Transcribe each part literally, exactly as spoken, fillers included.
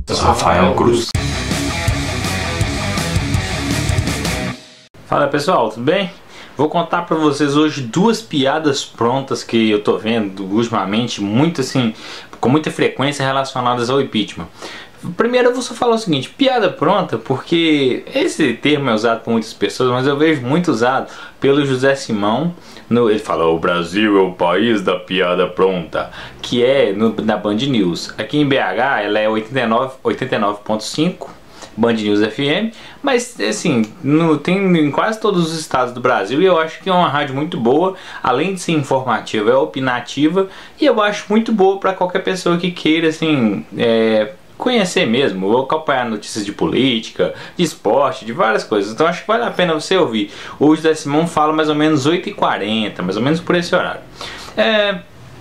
Eu sou Rafael Cruz. Fala pessoal, tudo bem? Vou contar pra vocês hoje duas piadas prontas que eu tô vendo ultimamente, muito assim, com muita frequência relacionadas ao impeachment. Primeiro eu vou só falar o seguinte, piada pronta, porque esse termo é usado por muitas pessoas, mas eu vejo muito usado pelo José Simão. No, ele fala, o Brasil é o país da piada pronta, que é no, na Band News. Aqui em B H ela é oitenta e nove ponto cinco, Band News F M, mas assim, no, tem em quase todos os estados do Brasil, e eu acho que é uma rádio muito boa, além de ser informativa, é opinativa, e eu acho muito boa para qualquer pessoa que queira assim, é, conhecer mesmo, ou acompanhar notícias de política, de esporte, de várias coisas. Então acho que vale a pena você ouvir. O José Simão fala mais ou menos oito e quarenta, mais ou menos por esse horário. É...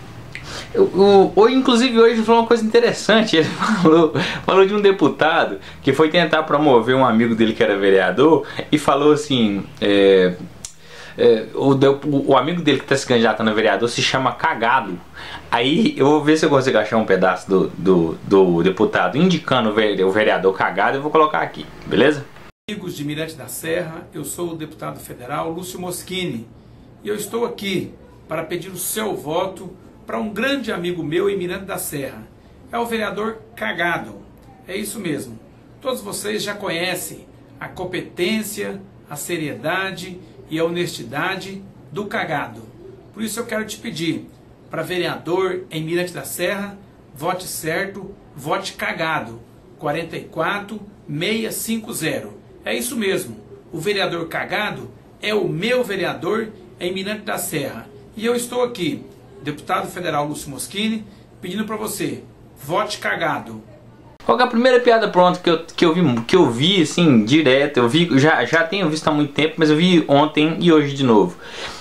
O, o, inclusive hoje ele falou uma coisa interessante. Ele falou, falou de um deputado que foi tentar promover um amigo dele que era vereador e falou assim, é, é, o, o, o amigo dele que está se candidatando a vereador se chama Cagado. Aí eu vou ver se eu consigo achar um pedaço do, do, do deputado indicando o vereador Cagado e eu vou colocar aqui, beleza? Amigos de Mirante da Serra, eu sou o deputado federal Lúcio Moschini e eu estou aqui para pedir o seu voto para um grande amigo meu em Mirante da Serra. É o vereador Cagado. É isso mesmo. Todos vocês já conhecem a competência, a seriedade e a honestidade do Cagado. Por isso eu quero te pedir, para vereador em Mirante da Serra, vote certo, vote Cagado, quatro quatro seis cinco zero. É isso mesmo. O vereador Cagado é o meu vereador em Mirante da Serra. E eu estou aqui, deputado federal Lúcio Moschini, pedindo para você, vote Cagado. Qual que é a primeira piada pronta que eu, que eu vi, que eu vi assim, direto, eu vi, já, já tenho visto há muito tempo, mas eu vi ontem e hoje de novo.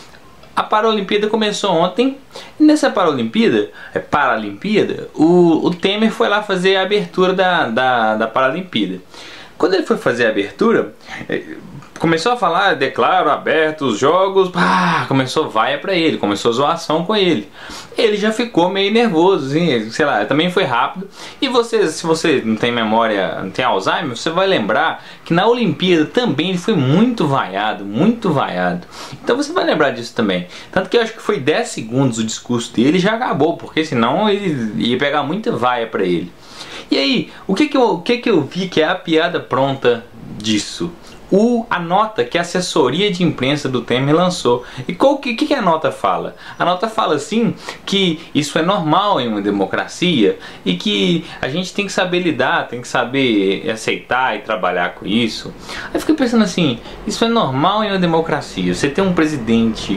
A Paralimpíada começou ontem, e nessa Paralimpíada, é Paralimpíada, o, o Temer foi lá fazer a abertura da, da, da Paralimpíada. Quando ele foi fazer a abertura, começou a falar, declaro abertos os jogos, pá, começou vaia pra ele, começou zoação com ele. Ele já ficou meio nervoso, assim, sei lá, também foi rápido. E você, se você não tem memória, não tem Alzheimer, você vai lembrar que na Olimpíada também ele foi muito vaiado, muito vaiado. Então você vai lembrar disso também. Tanto que eu acho que foi dez segundos o discurso dele e já acabou, porque senão ele ia pegar muita vaia pra ele. E aí, o que que eu, o que que eu vi que é a piada pronta disso? O, a nota que a assessoria de imprensa do Temer lançou. E o que, que a nota fala? A nota fala assim que isso é normal em uma democracia e que a gente tem que saber lidar, tem que saber aceitar e trabalhar com isso. Aí eu fiquei pensando assim, isso é normal em uma democracia? Você tem um presidente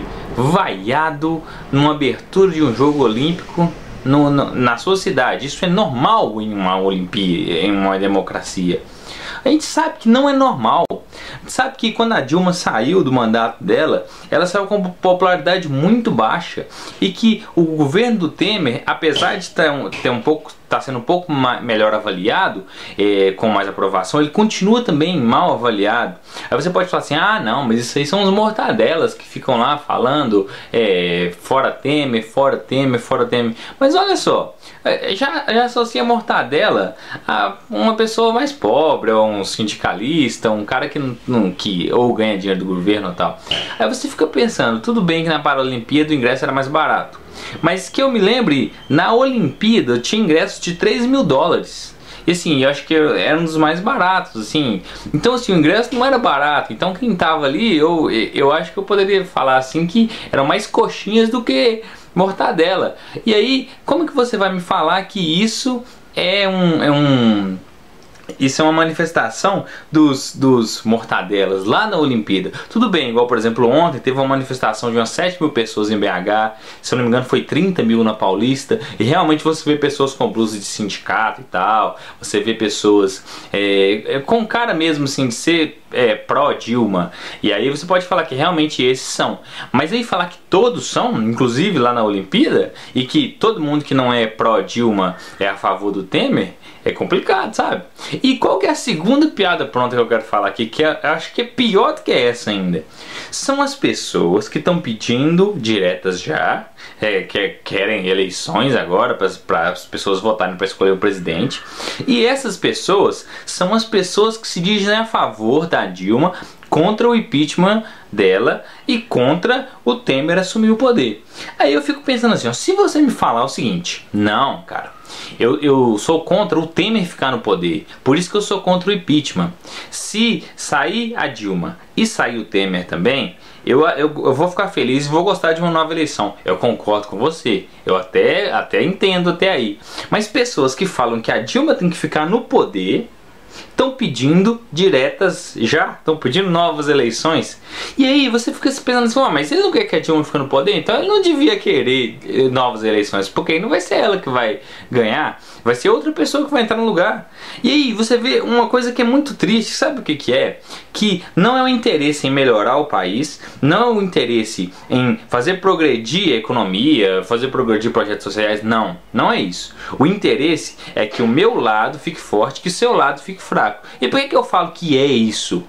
vaiado numa abertura de um jogo olímpico no, no, na sua cidade. Isso é normal em uma Olimpíada, em uma democracia? A gente sabe que não é normal. Sabe que quando a Dilma saiu do mandato dela, ela saiu com popularidade muito baixa e que o governo do Temer, apesar de ter um, ter um pouco, tá sendo um pouco mais, melhor avaliado, é, com mais aprovação, ele continua também mal avaliado. Aí você pode falar assim, ah não, mas isso aí são os mortadelas que ficam lá falando é, fora Temer, fora Temer, fora Temer. Mas olha só, já, já associa mortadela a uma pessoa mais pobre, ou um sindicalista, um cara que, não, que ou ganha dinheiro do governo ou tal. Aí você fica pensando, tudo bem que na Paralimpíada o ingresso era mais barato, mas que eu me lembre, na Olimpíada tinha ingressos de três mil dólares. E assim, eu acho que era um dos mais baratos, assim. Então assim, o ingresso não era barato. Então quem tava ali, eu, eu acho que eu poderia falar assim que eram mais coxinhas do que mortadela. E aí, como que você vai me falar que isso é um... É um Isso é uma manifestação dos, dos mortadelas lá na Olimpíada. Tudo bem, igual por exemplo ontem teve uma manifestação de umas sete mil pessoas em B H. Se eu não me engano foi trinta mil na Paulista. E realmente você vê pessoas com blusas de sindicato e tal. Você vê pessoas é, com cara mesmo assim de ser é, pró-Dilma. E aí você pode falar que realmente esses são. Mas aí falar que todos são, inclusive lá na Olimpíada, e que todo mundo que não é pró-Dilma é a favor do Temer, é complicado, sabe? E qual que é a segunda piada pronta que eu quero falar aqui, que é, eu acho que é pior do que essa ainda? São as pessoas que estão pedindo diretas já, é, que querem eleições agora para as pessoas votarem para escolher o presidente. E essas pessoas são as pessoas que se dizem a favor da Dilma, contra o impeachment dela e contra o Temer assumir o poder. Aí eu fico pensando assim, ó, se você me falar o seguinte: não, cara, eu, eu sou contra o Temer ficar no poder, por isso que eu sou contra o impeachment. Se sair a Dilma e sair o Temer também, eu, eu, eu vou ficar feliz e vou gostar de uma nova eleição. Eu concordo com você, eu até, até entendo até aí. Mas pessoas que falam que a Dilma tem que ficar no poder estão pedindo diretas já, estão pedindo novas eleições. E aí você fica se pensando assim, oh, mas ele não quer que a Dilma fique no poder, então ele não devia querer novas eleições, porque aí não vai ser ela que vai ganhar, vai ser outra pessoa que vai entrar no lugar. E aí você vê uma coisa que é muito triste, sabe o que que é? Que não é o interesse em melhorar o país, não é o interesse em fazer progredir a economia, fazer progredir projetos sociais, não, não é isso. O interesse é que o meu lado fique forte, que o seu lado fique fraco. E por que que eu falo que é isso?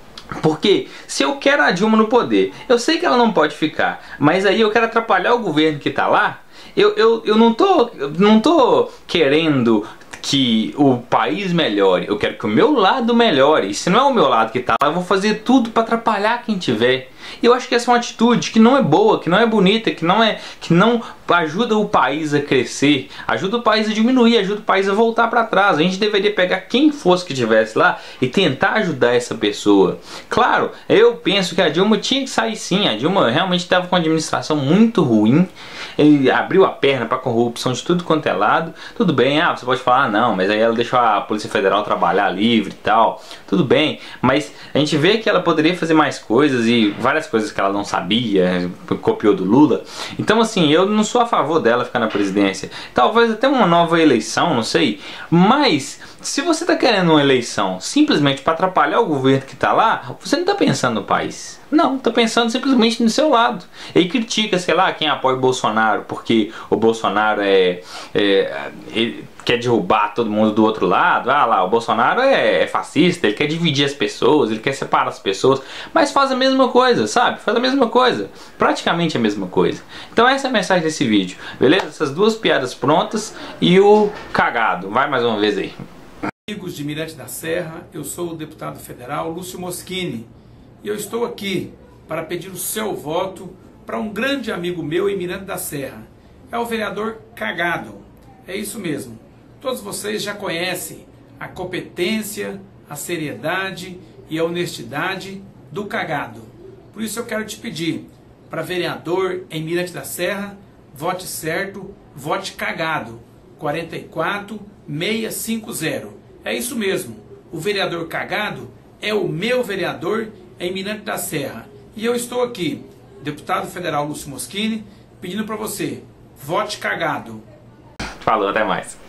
Porque se eu quero a Dilma no poder, eu sei que ela não pode ficar, mas aí eu quero atrapalhar o governo que está lá. Eu, eu, eu não tô, não tô querendo que o país melhore, eu quero que o meu lado melhore. E se não é o meu lado que está lá, eu vou fazer tudo para atrapalhar quem tiver. E eu acho que essa é uma atitude que não é boa, que não é bonita, que não é, que não ajuda o país a crescer, ajuda o país a diminuir, ajuda o país a voltar para trás. A gente deveria pegar quem fosse que estivesse lá e tentar ajudar essa pessoa. Claro, eu penso que a Dilma tinha que sair sim. A Dilma realmente estava com uma administração muito ruim. Ele abriu a perna para corrupção de tudo quanto é lado. Tudo bem, ah, você pode falar, ah, não, mas aí ela deixou a Polícia Federal trabalhar livre e tal. Tudo bem, mas a gente vê que ela poderia fazer mais coisas e várias coisas que ela não sabia, copiou do Lula. Então assim, eu não sou a favor dela ficar na presidência. Talvez até uma nova eleição, não sei. Mas se você está querendo uma eleição simplesmente para atrapalhar o governo que está lá, você não está pensando no país. Não, está pensando simplesmente no seu lado. E critica, sei lá, quem apoia o Bolsonaro porque o Bolsonaro é, é ele quer derrubar todo mundo do outro lado. Ah lá, o Bolsonaro é, é fascista, ele quer dividir as pessoas, ele quer separar as pessoas, mas faz a mesma coisa, sabe? Faz a mesma coisa, praticamente a mesma coisa. Então essa é a mensagem desse vídeo, beleza? Essas duas piadas prontas e o cagado. Vai mais uma vez aí. Amigos de Mirante da Serra, eu sou o deputado federal Lúcio Moschini e eu estou aqui para pedir o seu voto para um grande amigo meu em Mirante da Serra. É o vereador Cagado. É isso mesmo. Todos vocês já conhecem a competência, a seriedade e a honestidade do Cagado. Por isso eu quero te pedir, para vereador em Mirante da Serra, vote certo, vote Cagado, quatro quatro seis cinco zero. É isso mesmo, o vereador Cagado é o meu vereador em Mirante da Serra. E eu estou aqui, deputado federal Lúcio Moschini, pedindo para você, vote Cagado. Falou, até mais.